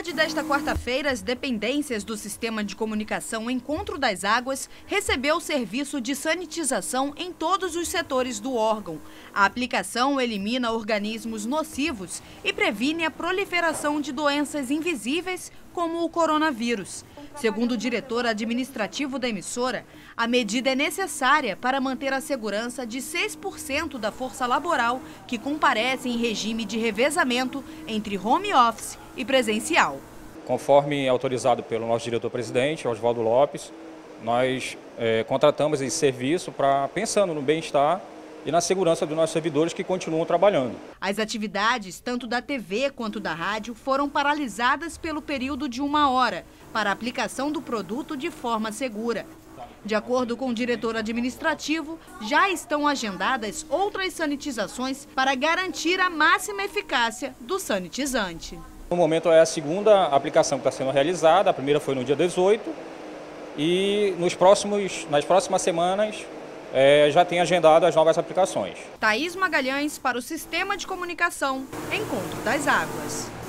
tarde desta quarta-feira, as dependências do Sistema de Comunicação Encontro das Águas recebeu o serviço de sanitização em todos os setores do órgão. A aplicação elimina organismos nocivos e previne a proliferação de doenças invisíveis, como o coronavírus. Segundo o diretor administrativo da emissora, a medida é necessária para manter a segurança de 6% da força laboral que comparece em regime de revezamento entre home office e presencial. Conforme autorizado pelo nosso diretor-presidente, Oswaldo Lopes, nós contratamos esse serviço pensando no bem-estar e na segurança dos nossos servidores que continuam trabalhando. As atividades, tanto da TV quanto da rádio, foram paralisadas pelo período de 1 hora, para a aplicação do produto de forma segura. De acordo com o diretor administrativo, já estão agendadas outras sanitizações para garantir a máxima eficácia do sanitizante. No momento é a segunda aplicação que está sendo realizada, a primeira foi no dia 18 e nas próximas semanas já tem agendado as novas aplicações. Thaís Magalhães para o Sistema de Comunicação Encontro das Águas.